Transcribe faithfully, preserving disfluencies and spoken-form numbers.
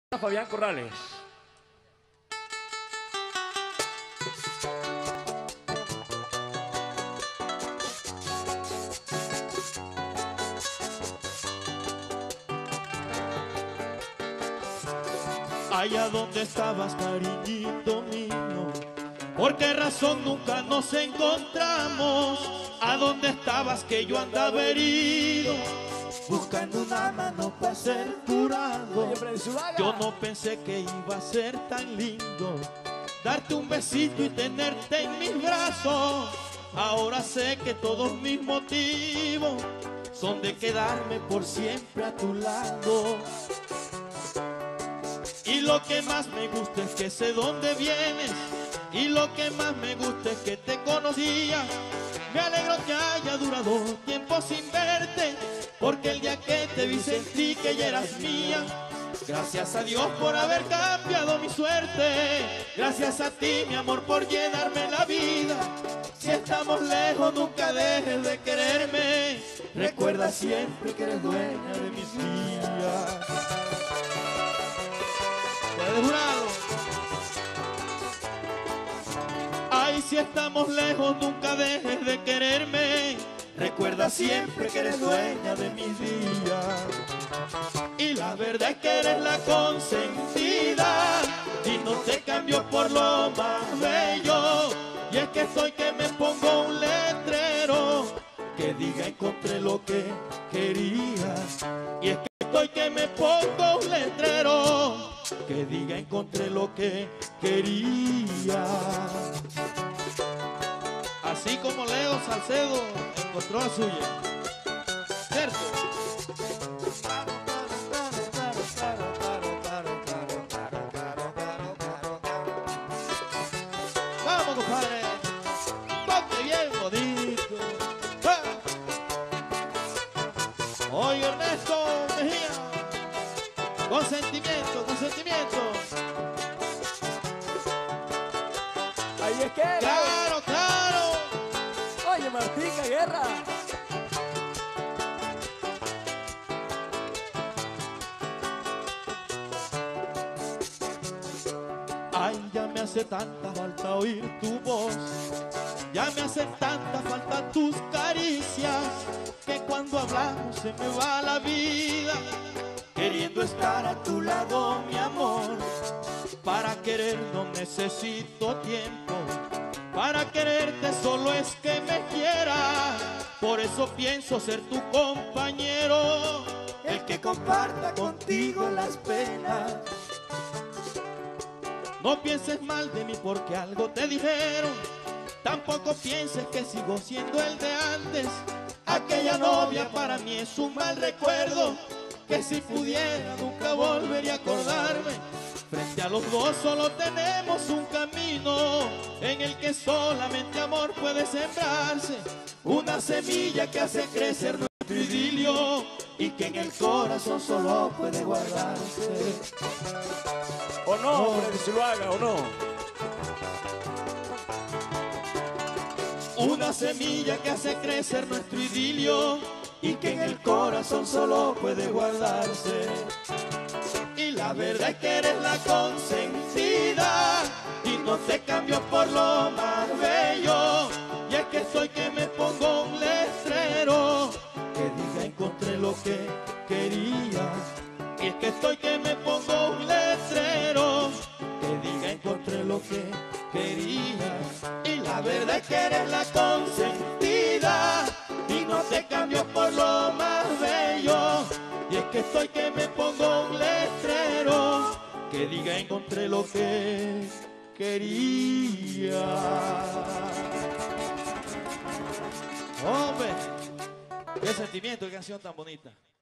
Fabián Corrales. Allá donde estabas, cariñito mío, ¿por qué razón nunca nos encontramos? ¿A dónde estabas que yo andaba herido, buscando una mano para ser curado? Yo no pensé que iba a ser tan lindo darte un besito y tenerte en mis brazos. Ahora sé que todos mis motivos son de quedarme por siempre a tu lado. Y lo que más me gusta es que sé dónde vienes, y lo que más me gusta es que te conocía. Me alegro que haya durado tiempo sin verte, porque el día que te vi sentí que ya eras mía. Gracias a Dios por haber cambiado mi suerte, gracias a ti, mi amor, por llenarme la vida. Si estamos lejos, nunca dejes de quererme, recuerda siempre que eres dueña de mis días. Puedes jurarlo. Ay, si estamos lejos, nunca dejes de quererme, recuerda siempre que eres dueña de mis días. Y la verdad es que eres la consentida, y no te cambio por lo más bello. Y es que estoy que me pongo un letrero que diga encontré lo que quería. Y es que estoy que me pongo un letrero que diga encontré lo que quería. Así como Leo Salcedo encontró la suya, ¿cierto? Vamos, compadre, toque bien bonito. ¡Ah! Oye, Ernesto Mejía, con sentimiento, con sentimiento. Ahí es que era. Claro, claro. Oye, Martín Guerra. Ay, ya me hace tanta falta oír tu voz, ya me hacen tanta falta tus caricias, que cuando hablamos se me va la vida, queriendo estar a tu lado, mi amor. Para querer no necesito tiempo, para quererte solo es que me quieras. Por eso pienso ser tu compañero, el que comparta contigo las penas. No pienses mal de mí porque algo te dijeron, tampoco pienses que sigo siendo el de antes. Aquella novia para mí es un mal recuerdo, que si pudiera nunca volvería a acordarme. Frente a los dos solo tenemos un camino, en el que solamente amor puede sembrarse. Una semilla que hace crecer nuestro idilio, y que en el corazón solo puede guardarse. ¿O no, Freddy Zuluaga, o no? Una semilla que hace crecer nuestro idilio, y que en el corazón solo puede guardarse. Y la verdad es que eres la consentida, y no te cambio por lo más bello. Y es que soy que me pongo un letrero que diga encontré lo que quería. Y es que estoy que me pongo un letrero que diga encontré lo que quería. Y la verdad es que eres la consentida, y no te cambio por lo más bello. Y es que estoy que me pongo un letrero que diga encontré lo que quería. Hombre, qué sentimiento, qué canción tan bonita.